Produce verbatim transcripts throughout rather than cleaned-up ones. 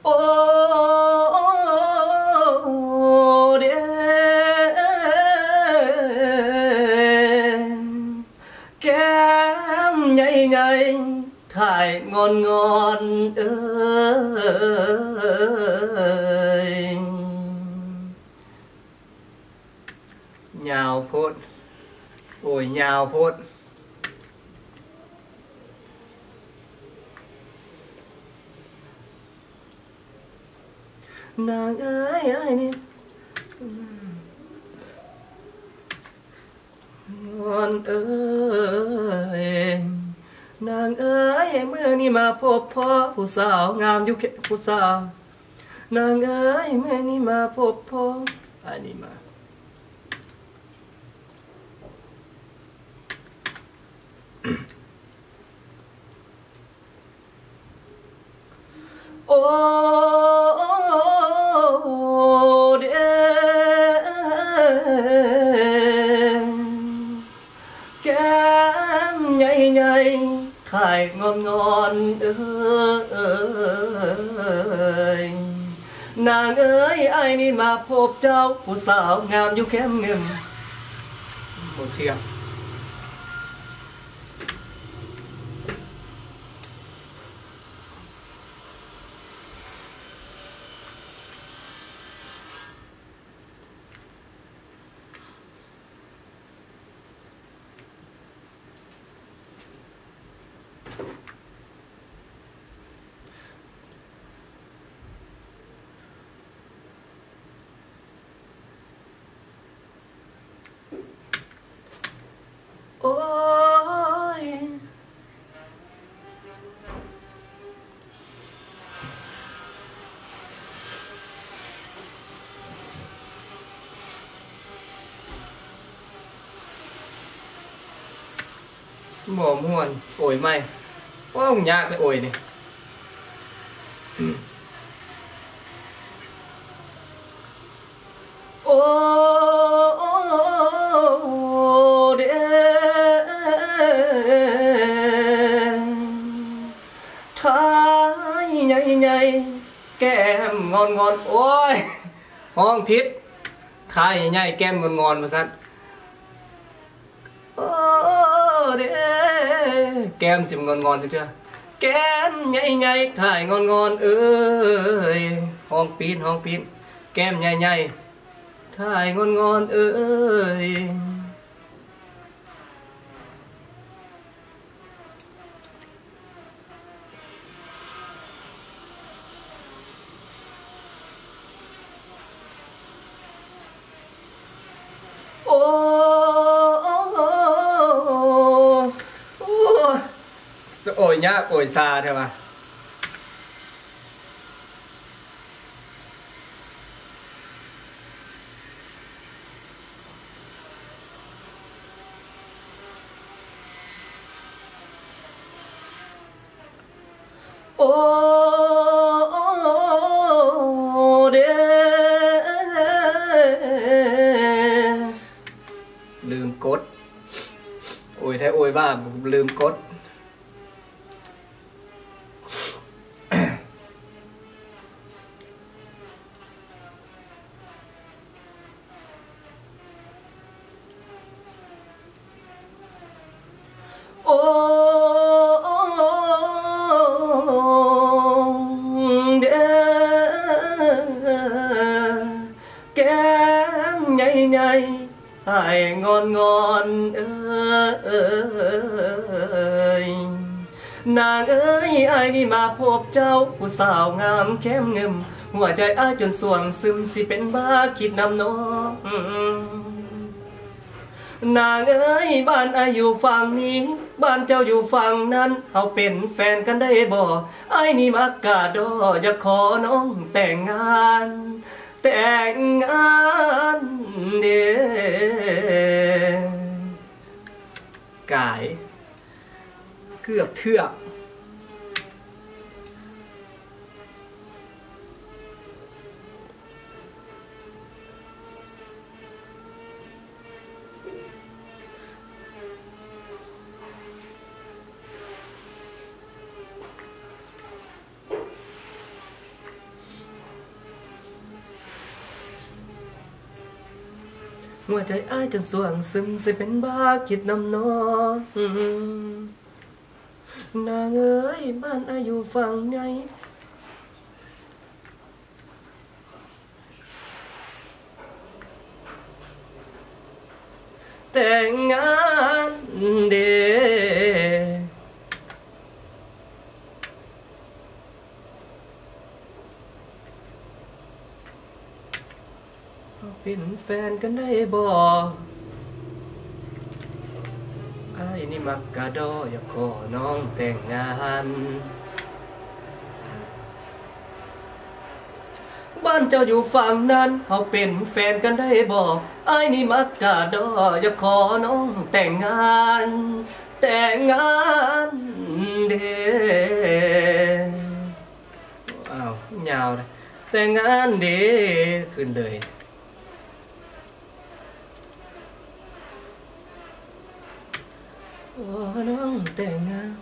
โอ้เดแก้มใหญ่ๆถ่ายงอนงอนเอ้ยยาวโพดโอ้ยยาวโพดนางเอ้ยไอ้นี่งอนเอ้ยนางเอ้ยเมื่อนี้มาพบพ่อผู้สาวงามอยู่แค่ผู้สาวนางเอ้ยเมื่อนี้มาพบพ่ออันนี้มาโอ้เดแก้มใหญ่ๆถ่ายงอนงอนเอ้ยนางเอ้ยไอ้นี่มาพบเจ้าผู้สาวงามอยู่แคมเงิมหมดเชียงโอ้ยหมอม่วนโอยไม่ว่ามึงยากไปโอยนี่โอ้เดท้ายใหญ่ๆแก้มงอนงอนโอ้ยห้องพิษท้ายใหญ่ๆแก้มงอนงอนมาสัตว์โอ้เดแก้มสิมงอนงอนเถอะแก้มใหญ่ๆท้ายงอนงอนเอ้ยห้องปีนห้องปีนแก้มใหญ่ๆถ่ายงอนงอนเอ้ยโอ้โอ้ยยากโอ้ยซาใช่ปะโอ้เดลืมกดโอ้ยแท้โอ้ยบ้าลืมกดโอ้เดแก้มใหญ่ๆให้งอนงอนเอ้ยนางเอ้ยไอ้นี่มาพบเจ้าผู้สาวงามแก้มเงิมหัวใจอ้ายจนสวงซึมสิเป็นบ้าคิดนำน้องนางเอ้ยบ้านอาอยู่ฝั่งนี้บ้านเจ้าอยู่ฝั่งนั้นเอาเป็นแฟนกันได้บ่ไอ้นี่มากาดออยากขอน้องแต่งงานแต่งงานเด้กายเกือบเทือกหัวใจอ้ายจนสวงซึมสิเป็นบ้าคิดนำน้องนางเอ้ยบ้านอายุฝั่งไหนแต่งงานเดเป็นแฟนกันได้บ่ไอ้นี่มักกะดออยากขอน้องแต่งงานบ้านเจ้าอยู่ฝั่งนั้นเขาเป็นแฟนกันได้บ่ไอ้นี่มักกะดออยากขอน้องแต่งงานแต่งงานเด้อ้าวยาวเลยแต่งงานเด้ขึ้นเลยน้องแต่งงาน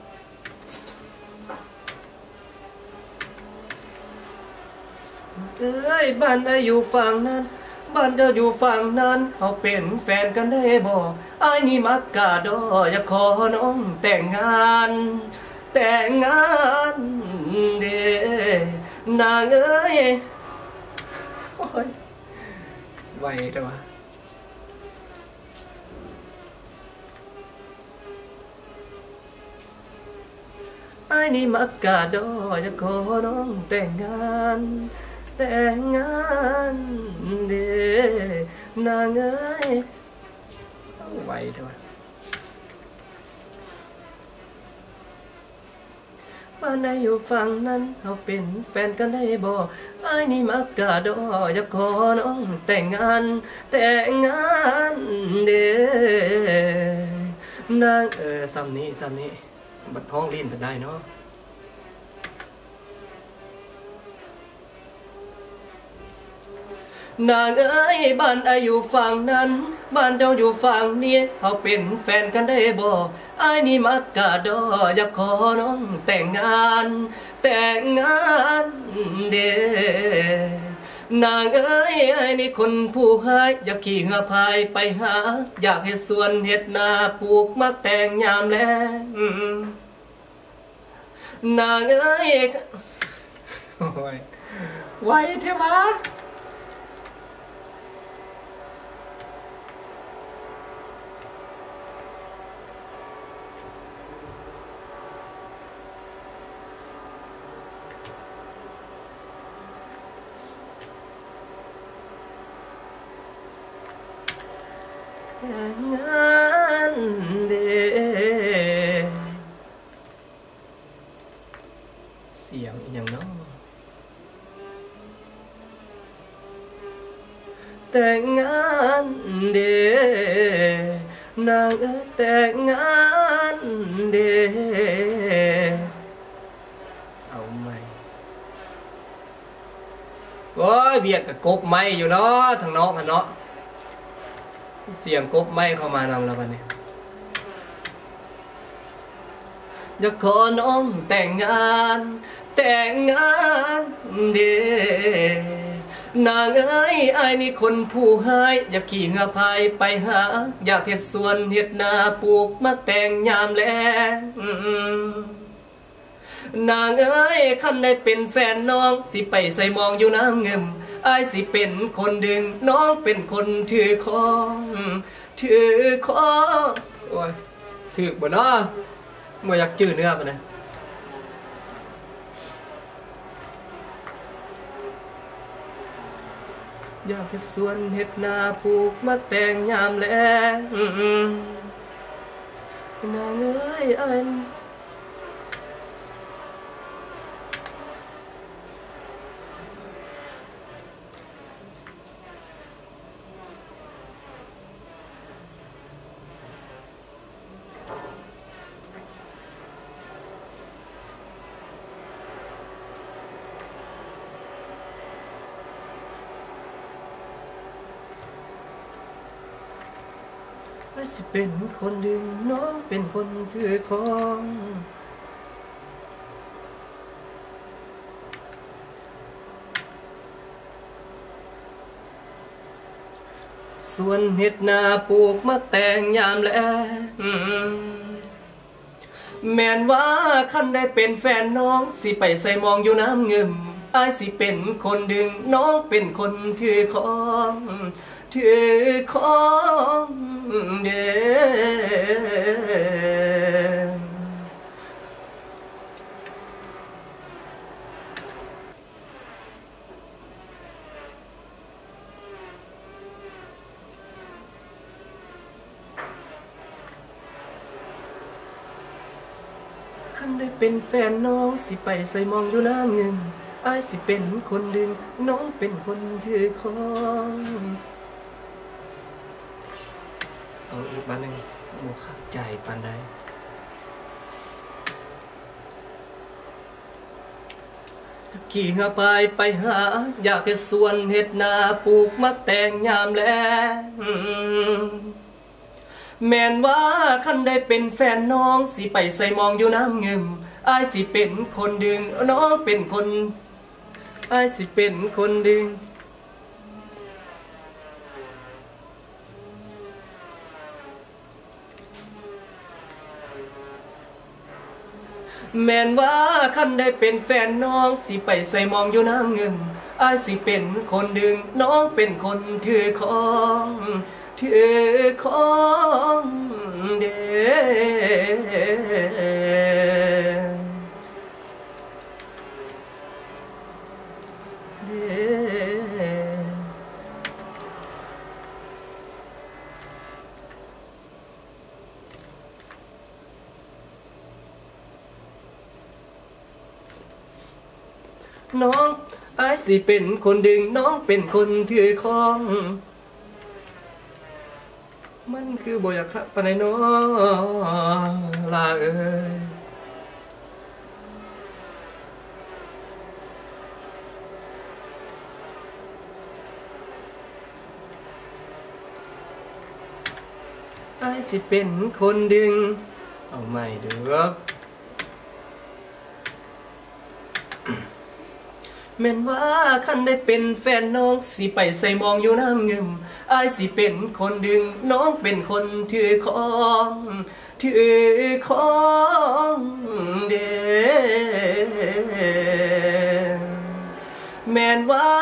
เอ้ยบ้านไอ้อยู่ฝั่งนั้นบ้านเจ้าอยู่ฝั่งนั้นเขาเป็นแฟนกันได้บ่ไอ้นี่มักกะดออยากขอน้องแต่งงานแต่งงานเด้นางเอ้ยโอ้ยไวจังวะไอ้นี่มักกะดออยากขอน้องแต่งงานแต่งงานเด้นางเอ้ยไวจังวะบ้านไหนอยู่ฝั่งนั้นเขาเป็นแฟนกันได้บ่ไอ้นี่มักกะดออยากขอน้องแต่งงานแต่งงานเด้นางเออซ้ำนี้ซ้ำนี้บัดท้องลิ้นไปได้เนาะนางเอ้ยบ้านไออยู่ฝั่งนั้นบ้านเจ้าอยู่ฝั่งนี้เขาเป็นแฟนกันได้บ่ไอ้นี่มักกะดออยากขอน้องแต่งงานแต่งงานเด้นางเอ้ยไอ้นี่คนผู้หายอยากขี่เหือพายไปหาอยากเฮ็ดสวนเฮ็ดนาปลูกมักแต่งยามแลงนางเอ้ยโอ้ยไวเทวะแต่งงานเด้เสียงอย่างน้อแต่งงานเด้นางเอ้ยแต่งงานเด้เอาไหมโอ้ยเวียดกับกบไม้อยู่เนาะทางนอกกันเนาะเสียงกบไม้เข้ามานำแล้ววันนี้อยากขอน้องแต่งงานแต่งงานเด้นางเอ้ยไอ้นี่คนผู้หายอยากขี่เหือพายไปหาอยากเฮ็ดสวนเฮ็ดนาปลูกมักแต่งยามแลงนางเอ้ยคันได้เป็นแฟนน้องสิไปใส่มองอยู่น้ำเงิมไอ้สิเป็นคนดึงน้องเป็นคนถือของถือของโอ้ยถือบ่เนาะบ่อยากจื้อเนื้อปะนะอยากเฮ็ดสวนเฮ็ดนาปลูกมักแต่งยามแลงนางเอ้ยไอ้สิเป็นคนดึงน้องเป็นคนถือของส่วนเห็ดนาปลูกมะแตงยามแลแม่นว่าคันได้เป็นแฟนน้องสิไปใส่มองอยู่น้ำเงิมอายสิเป็นคนดึงน้องเป็นคนถือของถือของเด้อคันได้เป็นแฟนน้องสิไปใส่มองอยู่น้ำเงินอายสิเป็นคนดึงน้องเป็นคนถือของเอาอีกบ้านหนึ่งโมขับใจปานใดตะกี้เงาไปไปหาอยากจะสวนเห็ดนาปลูกมะแตงยามแลแม่นว่าคันได้เป็นแฟนน้องสิไปใส่มองอยู่น้ำเงิมอายสิเป็นคนดึงน้องเป็นคนอายสิเป็นคนดึงแม่นว่าคันได้เป็นแฟนน้องสิไปใส่มองอยู่น้ำเงิมอายสิเป็นคนดึงน้องเป็นคนถือของถือของเด้น้องอายสิเป็นคนดึงน้องเป็นคนถือของมันคือบ่อยากขับปานใดน้อลาเอ้ยอายสิเป็นคนดึงเอาไม่เด้อแม่นว่าคันได้เป็นแฟนน้องสิไปใส่มองอยู่น้ำเงิมอายสิเป็นคนดึงน้องเป็นคนถือของถือของเด้แม่นว่า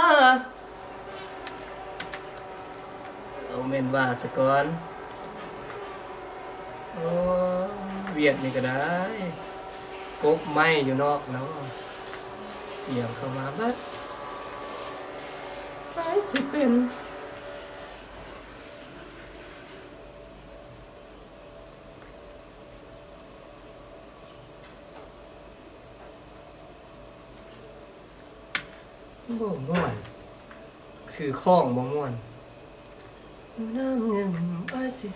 เอาแม่นว่าซะก่อนโอ้เวียดนี่ก็ได้กบไม้อยู่นอกเนาะเสียงเข้ามาบัดไปสิเป็นบ่ม่วนคือข้องบ่ม่วนน้ำเงินไปสิ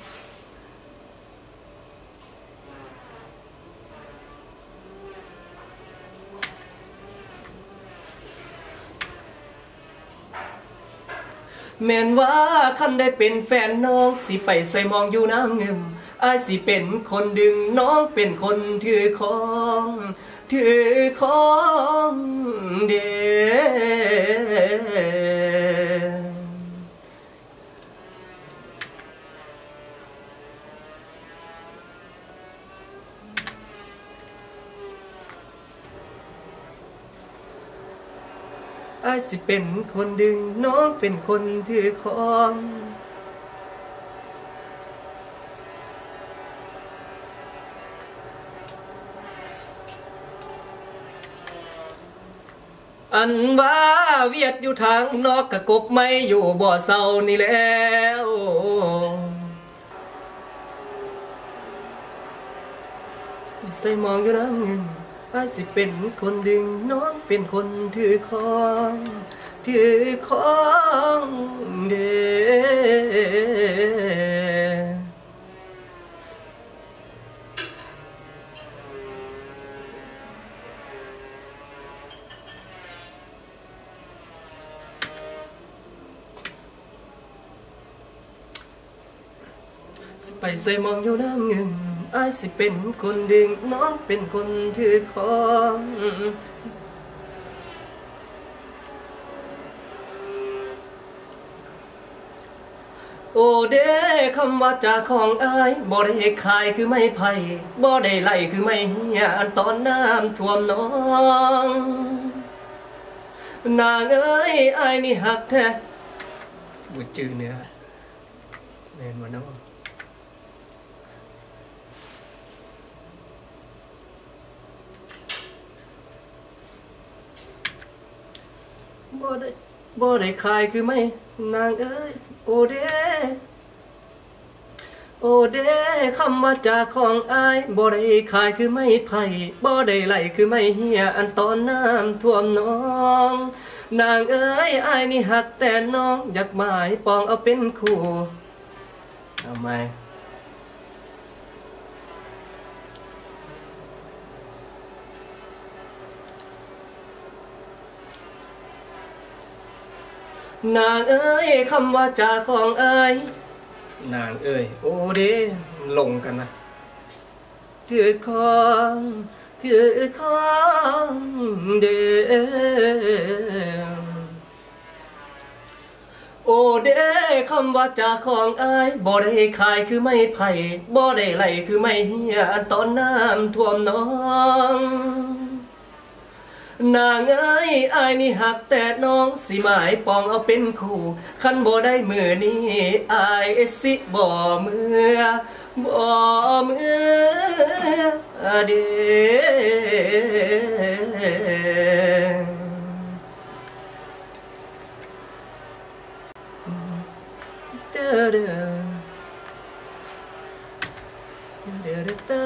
แม่นว่าคันได้เป็นแฟนน้องสิไปใส่มองอยู่น้ำเงิมอายสิเป็นคนดึงน้องเป็นคนถือของถือของเด้อายสิเป็นคนดึงน้องเป็นคนถือของอันว่าเวียดอยู่ทางนอกกะกบไม่อยู่บ่อเศร้านี่แล้วใส่มองอยู่น้ำเงินอายสิเป็นคนดึงน้องเป็นคนถือของถือของเด้ไปใส่มองอยู่น้ำเงินอายสิเป็นคนดึงน้องเป็นคนถือของโอเด้คำว่าจากของอายบ่ได้ขายคือไม่ไผ่บ่ได้ไล่คือไม่เหี่ยอันตอนน้ำท่วมน้องนางเอ้ยอายนี่หักแท้บุจือเนื้อแม่นบ่น้องบ่ได้บ่ได้ขายคือไม่นางเอ้ยโอเด้โอเด้คำว่าจากของอายบ่ได้ขายคือไม่ไผ่บ่ได้ไล่คือไม่เหี่ยอันตอนน้ำท่วมน้องนางเอ้ยอายนี่หักแต่น้องอยากหมายปองเอาเป็นคู่เอาไหมนางเอ้ยคำว่าจากของอายนางเอ้ยโอเด้ลงกันนะถือของถือของเด้โอเด้คำว่าจากของอายบ่ได้ขายคือไม่ไผ่บ่ได้ไล่คือไม่เหี่ยอันตอนน้ำท่วมน้องนางเอ้ยอายนี่หักแต่น้องสิหมายปองเอาเป็นคู่คันบ่ได้มือนี้อายสิบ่มือบ่มือเด้เด้อเด้อเด้อเด้อ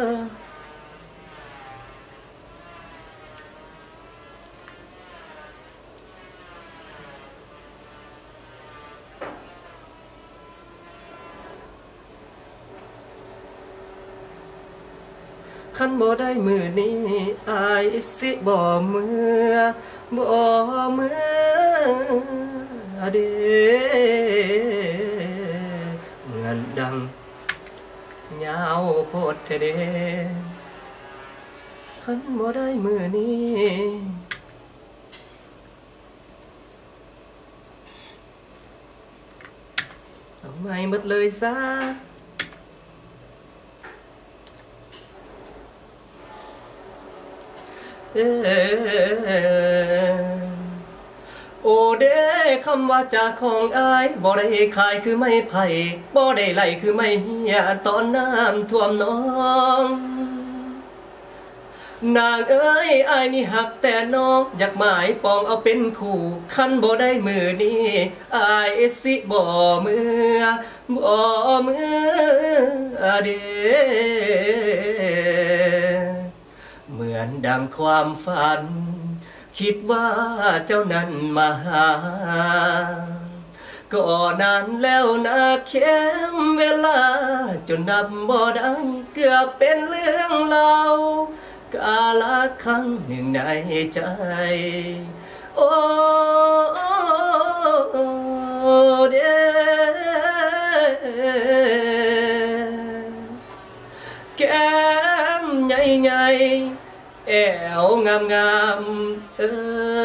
คันบ่ได้มือนี้อายสิบ่มือบ่มือเด้เหมือนดังยาวโพดเทเดคันบ่ได้มือนี้เอาไม่หมดเลยซะโอเด้คำว่าจากของอายบ่ได้ขายคือไม่ไผ่บ่ได้ไล่คือไม่เหี่ยตอนน้ำท่วมน้องนางเอ้ยอายนี่หักแต่น้องอยากหมายปองเอาเป็นคู่คันบ่ได้มือนี้อายสิบ่มือบ่มือเด้เหมือนดังความฝันคิดว่าเจ้านั้นมาหาก็นานแล้วนะเข้มเวลาจนนับบ่ได้เกือบเป็นเรื่องเล่ากาลครั้งหนึ่งในใจโอ้เด้แก้มใหญ่ๆแอวงามงามเอ้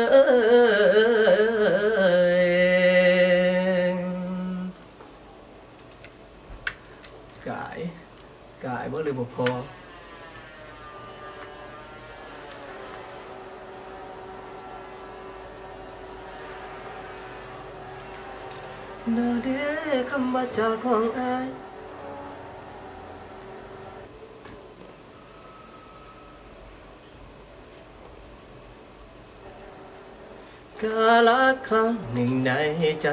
ยกายกายบ่หรือบ่พอนาเด้คำว่าจากของอายกาลครั้งหนึ่งในใจ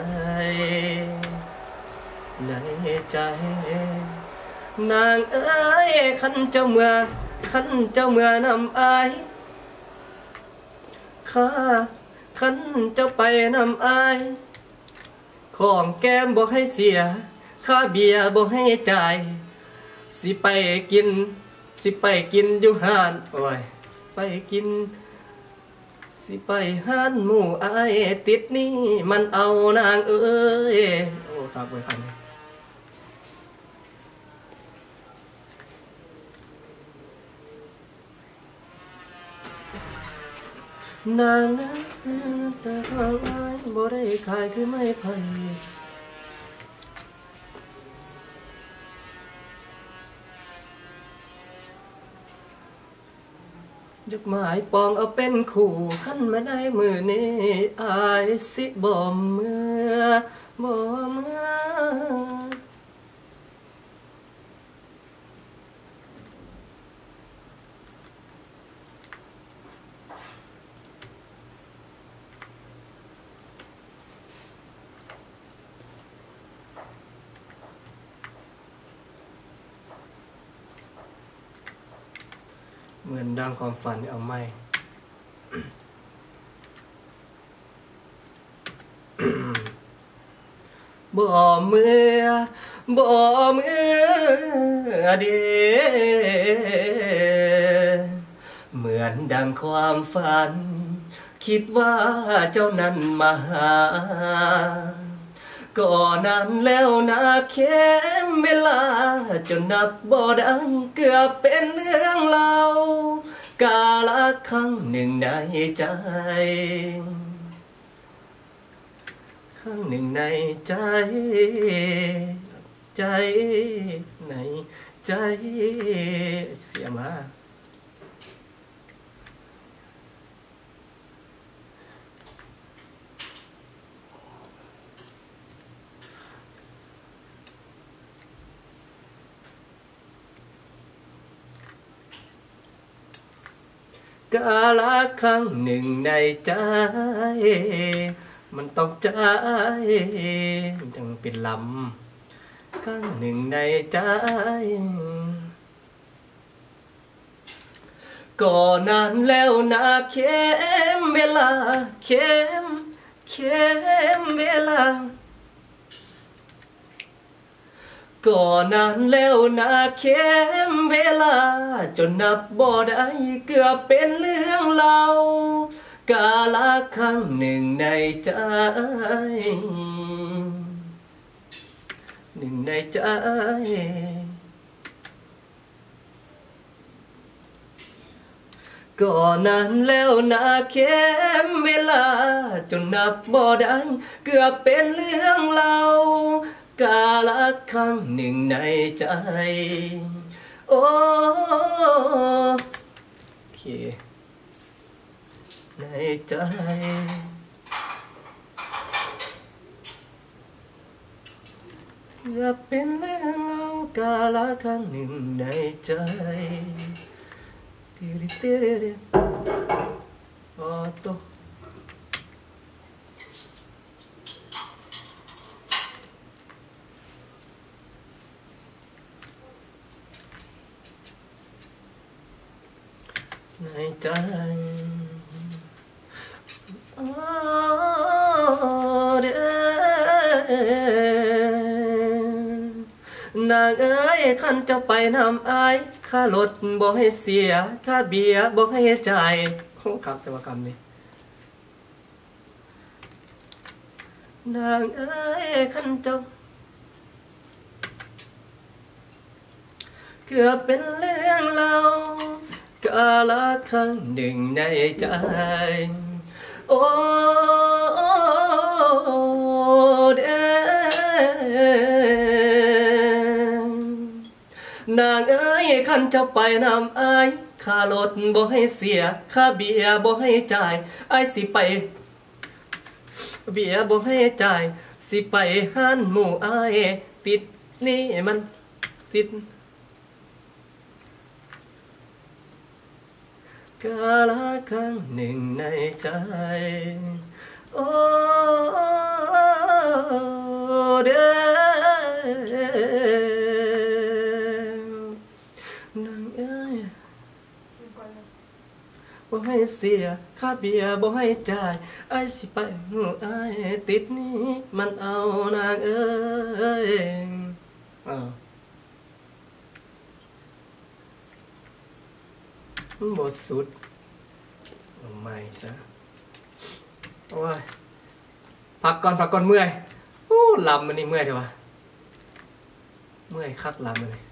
ในใจนางเอ้ยขันเจ้าเมื่อขันเจ้าเมื่อนำอายข้าขันเจ้าไปนำอายของแก้มบ่ให้เสียค่าเบียร์บ่ให้จ่ายสิไปกินสิไปกินอยู่ห้านโอ้ยไปกินสิไปห้านหมู่อายติดนี่มันเอานางเอ้ยโอ้ครับไว้คันนางนั้นแต่ทางอายบ่ได้ขายคือไม่ไผ่ยกหมายปองเอาเป็นคู่ขั้นมาได้มือนี้อายสิบ่เมื่อบ่เมื่อเหมือนดังความฝันเอาไม่บ่เมื่อบ่เมื่อเดเหมือนดังความฝันคิดว่าเจ้านั้นมาหาก่อนนั้นแล้วนะเข้มเวลาจนนับบ่ได้เกือบเป็นเรื่องเล่ากาลครั้งหนึ่งในใจครั้งหนึ่งในใจใจในใจเสียมากาลครั้งหนึ่งในใจมันต้องใจจึงเป็นลำครั้งหนึ่งในใจก่อนนานแล้วนะเข้มเวลาเข้มเข้มเวลาก่อนนานแล้วนะเข้มเวลาจนนับบ่ได้เกือบเป็นเรื่องเล่ากาลครั้งหนึ่งในใจหนึ่งในใจก่อนนั้นแล้วนะเข้มเวลาจนนับบ่ได้เกือบเป็นเรื่องเล่ากาลครั้งหนึ่งในใจโอเคในใจอย่าเป็นเรื่องเล่ากาลครั้งหนึ่งในใจติริติริออโตในใจโอ้เด้อนางเอ้ยคันจะไปนำอายค่ารถบ่ให้เสียค่าเบียร์บ่ให้จ่ายโอ้ครับแต่ว่าคำนี้นางเอ้ยคันจะเกือบเป็นเรื่องเล่ากาลครั้งหนึ่งในใจโอ้เด้อนางเอ้ยคันเจ้าไปนำอายค่ารถบ่ให้เสียค่าเบียร์บ่ให้จ่ายอายสิไปเบียร์บ่ให้จ่ายสิไปหันหมู่อายติดนี่มันติดกาลครั้งหนึ่งในใจโอ้เด้อนางเอ้ยบ่ให้เสียค่าเบียร์บ่ให้จ่ายไอ้สิไปหูไอ้ติดนี้มันเอานางเอ้ยอ้าวบทสุดใหม่ซะโอ้ยพักก่อนพักก่อนเมื่อยโอ้ลำมันนี่เมื่อยเถอะวะเมื่อยคักลำมันเลย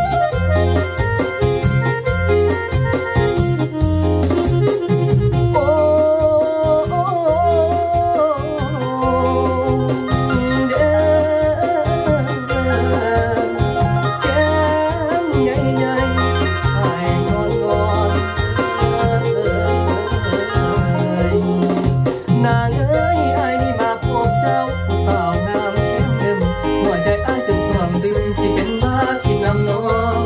โอ้เอ้ยไอ้นี่มาพบเจ้าผู้สาวงามแก้มเดิมหัวใจไอ้จนสวงซึมสิเป็นบ้ากินน้ำน้อง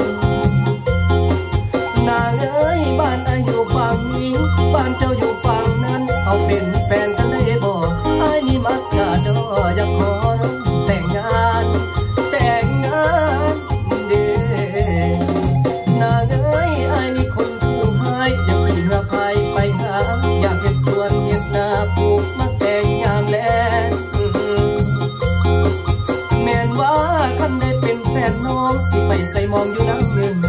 นางเอ้ยบ้านไอ้อยู่ฝั่งนี้บ้านเจ้าอยู่ฝั่งนั้นเอาเป็นแฟนกันได้บ่ไอ้นี่มักกะดออยากขอน้องแต่งงานแต่งงานเด้นางเอ้ยไอ้นี่คนผู้ให้อยากขี่เรือพายไปหาอยากเห็นสวนเห็นนาปลูกมาแต่งยามแลแม่นว่าคันได้เป็นแฟนน้องสิไปใส่มองอยู่น้ำเงิน